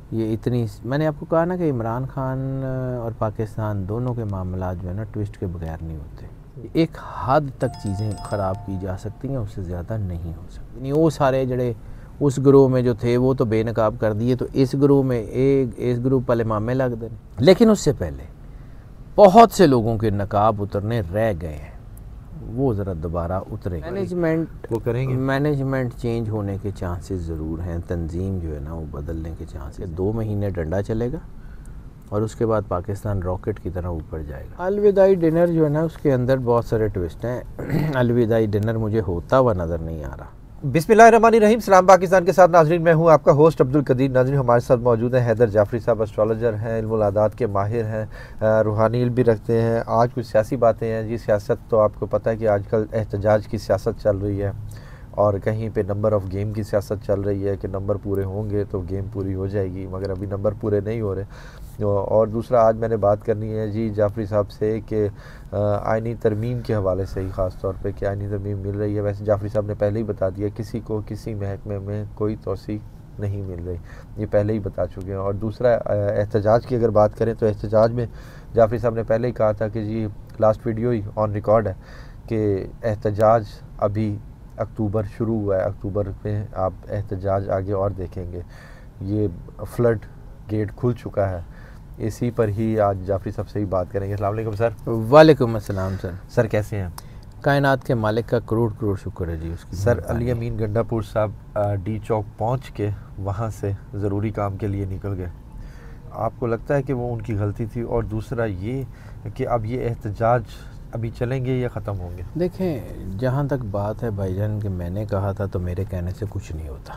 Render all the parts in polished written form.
ये इतनी, मैंने आपको कहा ना कि इमरान खान और पाकिस्तान दोनों के मामला जो है ना ट्विस्ट के बगैर नहीं होते। एक हद तक चीज़ें ख़राब की जा सकती हैं, उससे ज़्यादा नहीं हो सकती। नहीं, वो सारे जड़े उस ग्रोह में जो थे वो तो बेनकाब कर दिए, तो इस ग्रोह में इस ग्रुप वाले मामे लग दें। लेकिन उससे पहले बहुत से लोगों के नकाब उतरने रह गए हैं, वो ज़रा दोबारा उतरेंगे। मैनेजमेंट वो करेंगे। मैनेजमेंट चेंज होने के चांसेस ज़रूर हैं, तंजीम जो है ना वो बदलने के चांसेस। 2 महीने डंडा चलेगा और उसके बाद पाकिस्तान रॉकेट की तरह ऊपर जाएगा। अलविदाई डिनर जो है ना उसके अंदर बहुत सारे ट्विस्ट हैं। अलविदाई डिनर मुझे होता हुआ नज़र नहीं आ रहा। बिस्मिल्लाहिर्रहमानिर्रहीम। सलाम पाकिस्तान के साथ नाजरीन, मैं हूं आपका होस्ट अब्दुल कदीर। नाजरीन हमारे साथ मौजूद हैं हैदर जाफरी साहब, एस्ट्रोलॉजर हैं, इल्मुल आदात के माहिर हैं, रूहानी इल्म भी रखते हैं। आज कुछ सियासी बातें हैं जी। सियासत तो आपको पता है कि आजकल एहतजाज की सियासत चल रही है और कहीं पे नंबर ऑफ़ गेम की सियासत चल रही है कि नंबर पूरे होंगे तो गेम पूरी हो जाएगी, मगर अभी नंबर पूरे नहीं हो रहे। और दूसरा आज मैंने बात करनी है जी जाफरी साहब से कि आइनी तरमीम के हवाले से ही ख़ास तौर पे कि आइनी तरमीम मिल रही है। वैसे जाफरी साहब ने पहले ही बता दिया किसी को किसी महकमे में कोई तौसीक नहीं मिल रही, ये पहले ही बता चुके हैं। और दूसरा एहतजाज की अगर बात करें तो एहतजाज में जाफरी साहब ने पहले ही कहा था कि जी लास्ट वीडियो ही ऑन रिकॉर्ड है कि एहतजाज अभी अक्टूबर शुरू हुआ है, अक्टूबर में आप एहतजाज आगे और देखेंगे। ये फ्लड गेट खुल चुका है। इसी पर ही आज जाफरी साहब से ही बात करेंगे। अस्सलाम वालेकुम सर। वालेकुम अस्सलाम सर। सर कैसे हैं? कायनात के मालिक का करोड़ करोड़ शुक्र है जी उसकी। सर अली अमीन गंडापुर साहब डी चौक पहुंच के वहां से ज़रूरी काम के लिए निकल गए, आपको लगता है कि वो उनकी गलती थी? और दूसरा ये कि अब ये एहतजाज अभी चलेंगे या ख़त्म होंगे? देखें, जहाँ तक बात है भाईजान कि मैंने कहा था तो मेरे कहने से कुछ नहीं होता,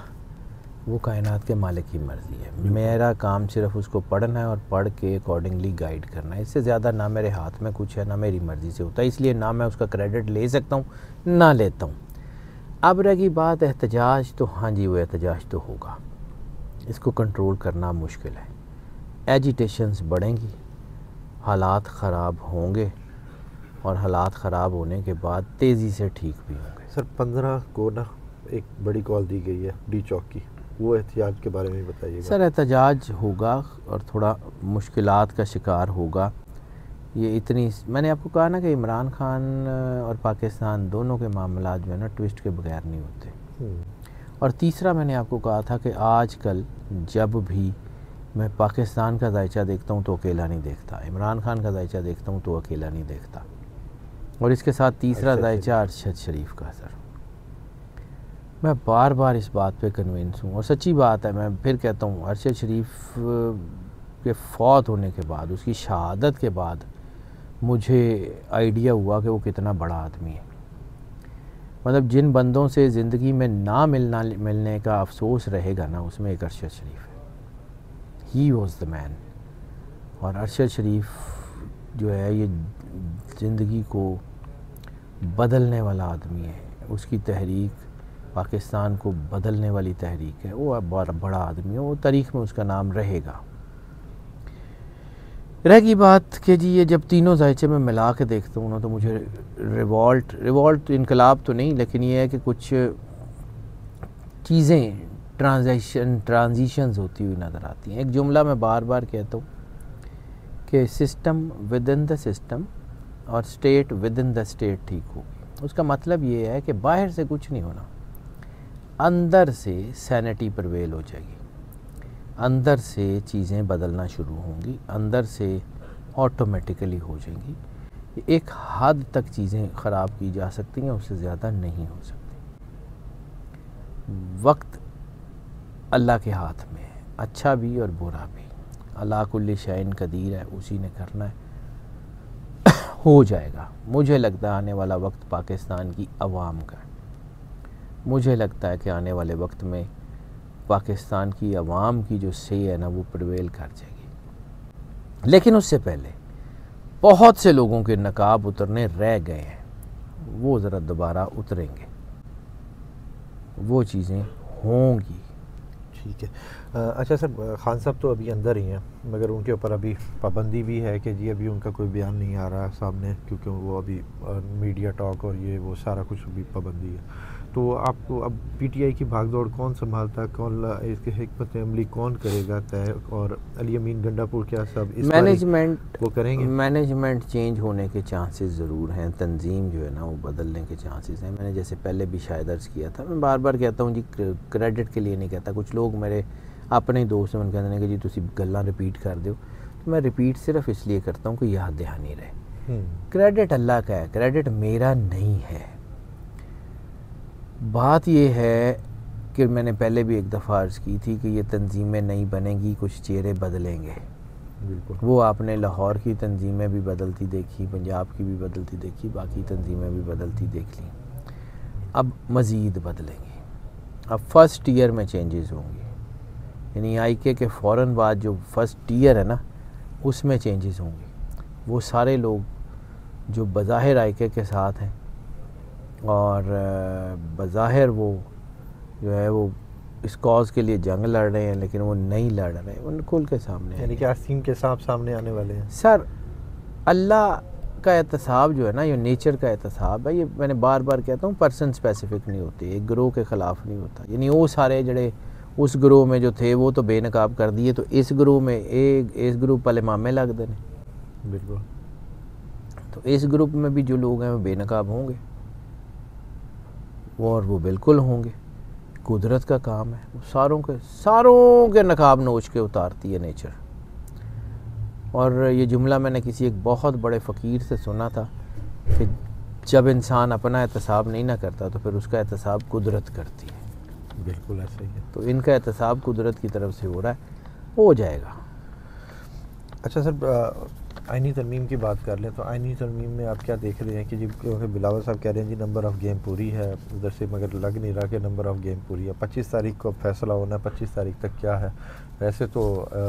वो कायनात के मालिक की मर्ज़ी है। मेरा काम सिर्फ उसको पढ़ना है और पढ़ के अकॉर्डिंगली गाइड करना है। इससे ज़्यादा ना मेरे हाथ में कुछ है ना मेरी मर्ज़ी से होता है, इसलिए ना मैं उसका क्रेडिट ले सकता हूँ ना लेता हूँ। अब रही बात एहतजाज, तो हाँ जी वो एहतजाज तो होगा, इसको कंट्रोल करना मुश्किल है। एजिटेशंस बढ़ेंगी, हालात ख़राब होंगे और हालात ख़राब होने के बाद तेज़ी से ठीक भी होंगे। सर 15 को ना एक बड़ी कॉल दी गई है डी चौक की, वो एहतियात के बारे में बताइएगा। सर एहतजाज होगा और थोड़ा मुश्किलात का शिकार होगा। ये इतनी, मैंने आपको कहा ना कि इमरान खान और पाकिस्तान दोनों के मामला जो है ना ट्विस्ट के बगैर नहीं होते। और तीसरा मैंने आपको कहा था कि आजकल जब भी मैं पाकिस्तान का जायचा देखता हूँ तो अकेला नहीं देखता, इमरान खान का जायचा देखता हूँ तो अकेला नहीं देखता। और इसके साथ तीसरा जायचा अरशद शरीफ का। सर मैं बार बार इस बात पे कन्विंस हूँ और सच्ची बात है, मैं फिर कहता हूँ, अरशद शरीफ के फ़ौत होने के बाद, उसकी शहादत के बाद मुझे आइडिया हुआ कि वो कितना बड़ा आदमी है। मतलब जिन बंदों से ज़िंदगी में ना मिलने का अफसोस रहेगा ना, उसमें एक अरशद शरीफ है। He was the man. और अरशद शरीफ जो है ये ज़िंदगी को बदलने वाला आदमी है। उसकी तहरीक पाकिस्तान को बदलने वाली तहरीक है। वो बड़ा आदमी है, वो तारीख़ में उसका नाम रहेगा। रहेगी बात कि जी ये जब तीनों जायचे में मिला के देखता हूँ ना तो मुझे रिवॉल्ट तो इनकलाब तो नहीं, लेकिन ये है कि कुछ चीज़ें ट्रांजिशंस होती हुई नज़र आती हैं। एक जुमला मैं बार बार कहता हूँ कि system within the system और state within the state ठीक होगी। उसका मतलब ये है कि बाहर से कुछ नहीं होना, अंदर से सैनिटी प्रवेल हो जाएगी, अंदर से चीज़ें बदलना शुरू होंगी, अंदर से ऑटोमेटिकली हो जाएंगी। एक हद तक चीज़ें ख़राब की जा सकती हैं, उससे ज़्यादा नहीं हो सकती। वक्त अल्लाह के हाथ में है, अच्छा भी और बुरा भी। अल्लाह कुल्ली शैइन कदीर है, उसी ने करना है, हो जाएगा। मुझे लगता है आने वाला वक्त पाकिस्तान की अवाम का है। मुझे लगता है कि आने वाले वक्त में पाकिस्तान की अवाम की जो से है ना वो प्रवेल कर जाएगी। लेकिन उससे पहले बहुत से लोगों के नकाब उतरने रह गए हैं, वो ज़रा दोबारा उतरेंगे, वो चीज़ें होंगी। ठीक है। अच्छा सर, खान साहब तो अभी अंदर ही हैं, मगर उनके ऊपर अभी पाबंदी भी है कि जी अभी उनका कोई बयान नहीं आ रहा सामने, क्योंकि वो अभी मीडिया टॉक और ये वो सारा कुछ अभी पाबंदी है। तो आपको अब पीटीआई की भागदौड़ कौन संभालता, कौन इसके हिकमत अमली कौन करेगा तय, और अली अमीन गंडापुर क्या सब इस मैनेजमेंट वो करेंगे? मैनेजमेंट चेंज होने के चांसेस ज़रूर हैं, तंजीम जो है ना वो बदलने के चांसेस हैं। मैंने जैसे पहले भी शायद अर्ज़ किया था, मैं बार बार कहता हूँ जी, क्रेडिट के लिए नहीं कहता। कुछ लोग मेरे अपने दोस्त हैं, कहते हैं कि जी तुसी गल्लां रिपीट कर दो, तो मैं रिपीट सिर्फ इसलिए करता हूँ कि याद दहानी रहे। क्रेडिट अल्लाह का है, क्रेडिट मेरा नहीं है। बात ये है कि मैंने पहले भी एक दफ़ा अर्ज़ की थी कि ये तंजीमें नहीं बनेंगी, कुछ चेहरे बदलेंगे। बिल्कुल। वो आपने लाहौर की तंजीमें भी बदलती देखी, पंजाब की भी बदलती देखी, बाकी तंजीमें भी बदलती देख ली। अब मज़ीद बदलेंगी। अब फर्स्ट ईयर में चेंजेस होंगी, यानी आईके के फ़ौरन बाद जो फर्स्ट ईयर है ना, उसमें चेंजेस होंगी। वो सारे लोग जो बज़ाहिर आईके के साथ हैं और बज़ाहिर वो जो है वो इस कॉज़ के लिए जंग लड़ रहे हैं, लेकिन वो नहीं लड़ रहे, उन खुल के सामने, यानी कि आसीम के सांप सामने आने वाले हैं। सर अल्लाह का एहतसाब जो है ना, ये नेचर का एहतसाब है। ये मैंने बार बार कहता हूँ, पर्सन स्पेसिफिक नहीं होती, एक ग्रोह के ख़िलाफ़ नहीं होता। यानी वो सारे जड़े उस ग्रोह में जो थे वो तो बेनकाब कर दिए, तो इस ग्रोह में इस ग्रुप वाले मामे लग देने। बिल्कुल। तो इस ग्रुप में भी जो लोग हैं वो बेनकाब होंगे, और वो बिल्कुल होंगे। कुदरत का काम है, वो सारों के नकाब नोच के उतारती है नेचर। और ये जुमला मैंने किसी एक बहुत बड़े फ़कीर से सुना था कि जब इंसान अपना एहतसाब नहीं ना करता तो फिर उसका एहतसाब कुदरत करती है। बिल्कुल ऐसा ही है। तो इनका एहतसाब कुदरत की तरफ से हो रहा है, हो जाएगा। अच्छा सर, आइनी तरमीम की बात कर लें तो आइनी तरमीम में आप क्या देख रहे हैं कि जी, क्योंकि बिलावल साहब कह रहे हैं जी नंबर ऑफ़ गेम पूरी है, उधर से मगर लग नहीं रहा कि नंबर ऑफ़ गेम पूरी है। 25 तारीख को फैसला होना है, 25 तारीख तक क्या है। वैसे तो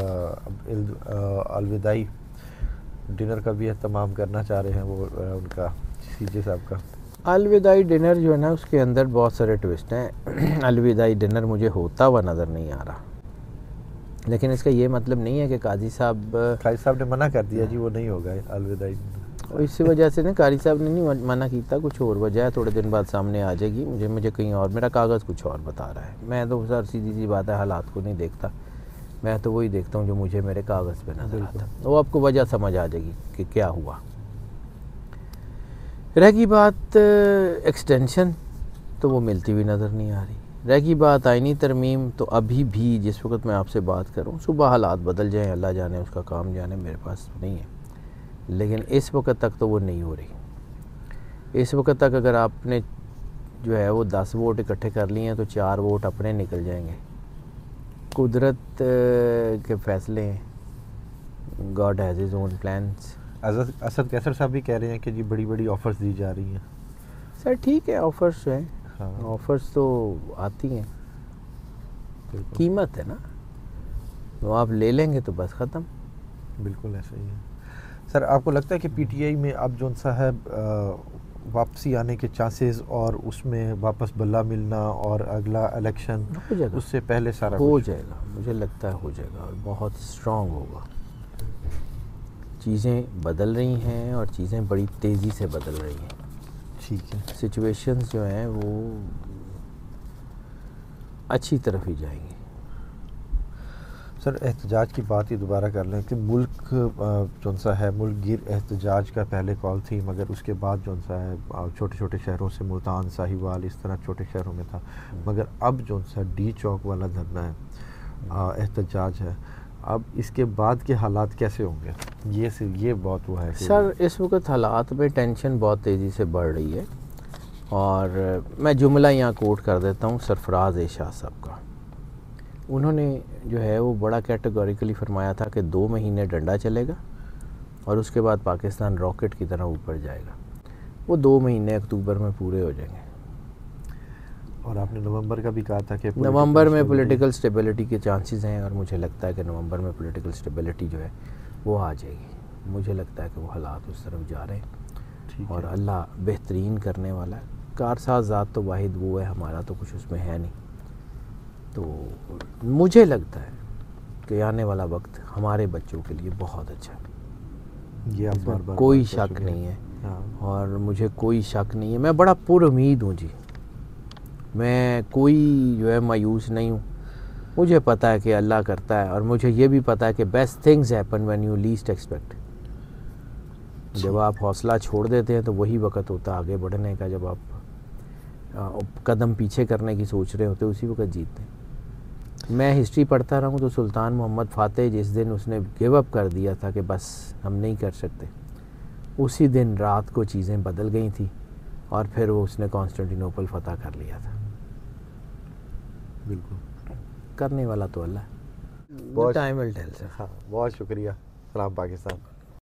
अलविदाई डिनर का भी एहतमाम करना चाह रहे हैं वो उनका सीजे साहब का। अलविदाई डिनर जो है ना, उसके अंदर बहुत सारे ट्विस्ट हैं। अलविदाई डिनर मुझे होता हुआ नज़र नहीं आ रहा, लेकिन इसका ये मतलब नहीं है कि काजी साहब ने मना कर दिया जी वो नहीं होगा अलविदाई। और इसी वजह से ना काजी साहब ने नहीं मना किया, कुछ और वजह है, थोड़े दिन बाद सामने आ जाएगी। मुझे कहीं और, मेरा कागज़ कुछ और बता रहा है। मैं तो सर सीधी सी बात है, हालात को नहीं देखता, मैं तो वही देखता हूँ जो मुझे मेरे कागज़ पे नज़र आता। वो आपको वजह समझ आ जाएगी कि क्या हुआ। रहेगी बात एक्सटेंशन, तो वो मिलती हुई नज़र नहीं आ रही। रहेगी बात आइनी तरमीम, तो अभी भी जिस वक्त मैं आपसे बात करूं, सुबह हालात बदल जाएं, अल्लाह जाने, उसका काम जाने, मेरे पास नहीं है। लेकिन इस वक्त तक तो वो नहीं हो रही। इस वक्त तक अगर आपने जो है वो 10 वोट इकट्ठे कर लिए हैं तो 4 वोट अपने निकल जाएंगे। कुदरत के फ़ैसले हैं, God has his own plans. Asad Qaiser साहब भी कह रहे हैं कि जी बड़ी बड़ी ऑफ़र्स दी जा रही हैं। सर ठीक है, ऑफ़र्स जो हैं, ऑफ़र्स तो आती हैं, कीमत है ना, तो आप ले लेंगे तो बस ख़त्म। बिल्कुल ऐसा ही है। सर आपको लगता है कि पीटीआई में अब जो सा है वापसी आने के चांसेस, और उसमें वापस बल्ला मिलना और अगला इलेक्शन उससे पहले सारा हो जाएगा? मुझे लगता है हो जाएगा, और बहुत स्ट्रॉन्ग होगा। चीज़ें बदल रही हैं और चीज़ें बड़ी तेज़ी से बदल रही हैं। ठीक है। सिचुएशंस जो हैं वो अच्छी तरफ ही जाएंगी। सर एहतजाज की बात ही दोबारा कर लें कि मुल्क जो सा है मुल्क गिर एहतजाज का पहले कॉल थी, मगर उसके बाद जो सा है छोटे छोटे शहरों से मुल्तान, साहिवाल, इस तरह छोटे शहरों में था, मगर अब जो सा डी चौक वाला धरना है, एहतजाज है, अब इसके बाद के हालात कैसे होंगे? ये बहुत हुआ है सर। इस वक्त हालात में टेंशन बहुत तेज़ी से बढ़ रही है, और मैं जुमला यहाँ कोट कर देता हूँ सरफराज शाह साहब का। उन्होंने जो है वो बड़ा कैटेगोरिकली फरमाया था कि 2 महीने डंडा चलेगा और उसके बाद पाकिस्तान रॉकेट की तरह ऊपर जाएगा। वो 2 महीने अक्टूबर में पूरे हो जाएंगे। और आपने नवंबर का भी कहा था कि नवंबर में पॉलिटिकल स्टेबिलिटी के चांसेस हैं, और मुझे लगता है कि नवंबर में पॉलिटिकल स्टेबिलिटी जो है वो आ जाएगी। मुझे लगता है कि वो हालात उस तरफ जा रहे हैं, और अल्लाह बेहतरीन करने वाला है। कारसाज ज़ात तो वाहिद वो है, हमारा तो कुछ उसमें है नहीं। तो मुझे लगता है कि आने वाला वक्त हमारे बच्चों के लिए बहुत अच्छा है, ये आप बार-बार कोई शक नहीं है। और मुझे कोई शक नहीं है, मैं बड़ा पुर उम्मीद हूँ जी, मैं कोई जो है मायूस नहीं हूँ। मुझे पता है कि अल्लाह करता है, और मुझे ये भी पता है कि best things happen when you least expect. जब आप हौसला छोड़ देते हैं तो वही वक्त होता है आगे बढ़ने का। जब आप कदम पीछे करने की सोच रहे होते उसी वक्त जीतते हैं। मैं हिस्ट्री पढ़ता रहा हूँ तो सुल्तान मोहम्मद फ़ातेह जिस दिन उसने गिव अप कर दिया था कि बस हम नहीं कर सकते, उसी दिन रात को चीज़ें बदल गई थी और फिर वो उसने कॉन्स्टेंटिनोपल फ़तह कर लिया था। बिल्कुल, करने वाला तो अल्लाह। बहुत टाइम विल टेल सर। हाँ, बहुत शुक्रिया। सलाम पाकिस्तान।